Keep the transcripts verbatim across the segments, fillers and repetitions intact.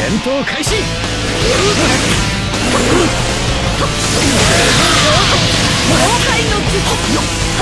戦闘開始。 妖怪の術。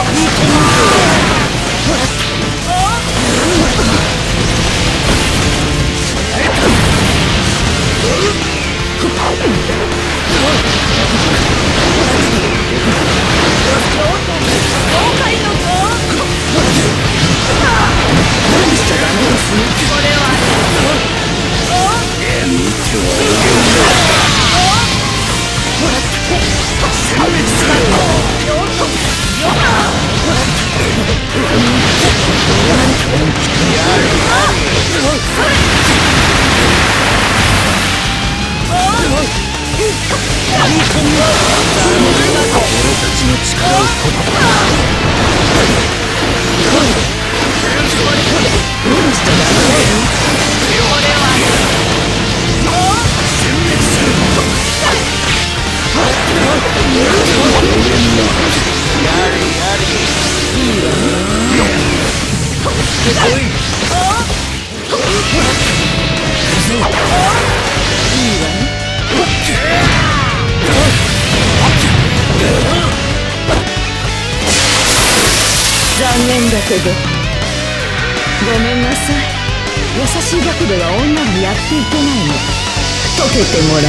残念だけどごめんなさい。優しいだけでは女にやっていけないの。溶けてもらう。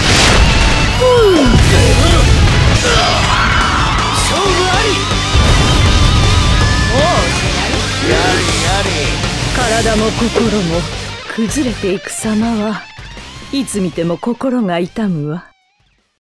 勝負あり。 もうやりやり。体も心も崩れていく様はいつ見ても心が痛むわ。